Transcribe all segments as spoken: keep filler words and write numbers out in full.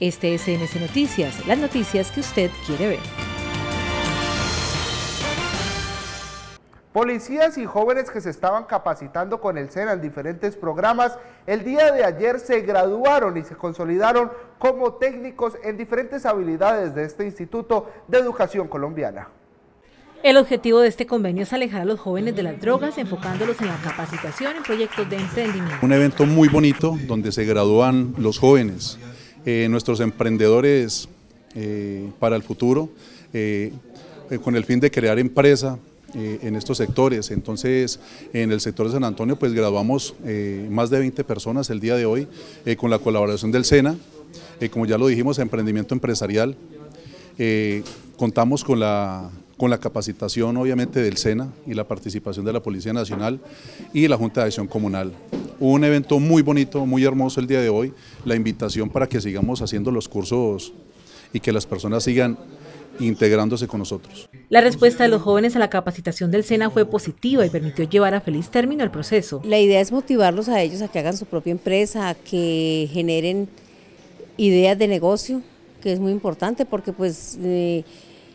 Este es N S Noticias, las noticias que usted quiere ver. Policías y jóvenes que se estaban capacitando con el SENA en diferentes programas, el día de ayer se graduaron y se consolidaron como técnicos en diferentes habilidades de este Instituto de Educación Colombiana. El objetivo de este convenio es alejar a los jóvenes de las drogas, enfocándolos en la capacitación en proyectos de emprendimiento. Un evento muy bonito donde se gradúan los jóvenes, eh, nuestros emprendedores eh, para el futuro, eh, eh, con el fin de crear empresa eh, en estos sectores. Entonces, en el sector de San Antonio, pues graduamos eh, más de veinte personas el día de hoy, eh, con la colaboración del SENA, eh, como ya lo dijimos, emprendimiento empresarial. Eh, contamos con la con la capacitación obviamente del SENA y la participación de la Policía Nacional y la Junta de Acción Comunal. Un evento muy bonito, muy hermoso el día de hoy, la invitación para que sigamos haciendo los cursos y que las personas sigan integrándose con nosotros. La respuesta de los jóvenes a la capacitación del SENA fue positiva y permitió llevar a feliz término el proceso. La idea es motivarlos a ellos a que hagan su propia empresa, a que generen ideas de negocio, que es muy importante porque pues eh,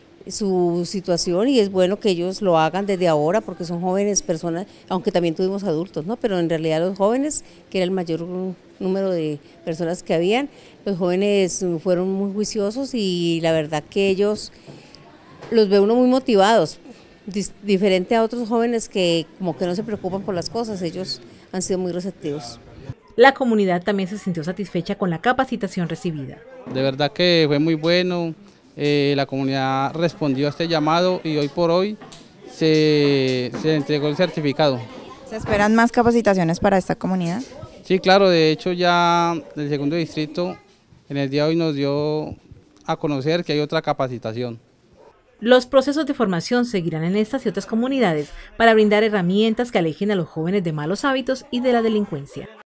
su situación, y es bueno que ellos lo hagan desde ahora porque son jóvenes personas, aunque también tuvimos adultos, ¿no? Pero en realidad los jóvenes, que era el mayor número de personas que habían, los jóvenes fueron muy juiciosos y la verdad que ellos los ve uno muy motivados, diferente a otros jóvenes que como que no se preocupan por las cosas. Ellos han sido muy receptivos. La comunidad también se sintió satisfecha con la capacitación recibida. De verdad que fue muy bueno. Eh, la comunidad respondió a este llamado y hoy por hoy se, se entregó el certificado. ¿Se esperan más capacitaciones para esta comunidad? Sí, claro, de hecho ya el segundo distrito en el día de hoy nos dio a conocer que hay otra capacitación. Los procesos de formación seguirán en estas y otras comunidades para brindar herramientas que alejen a los jóvenes de malos hábitos y de la delincuencia.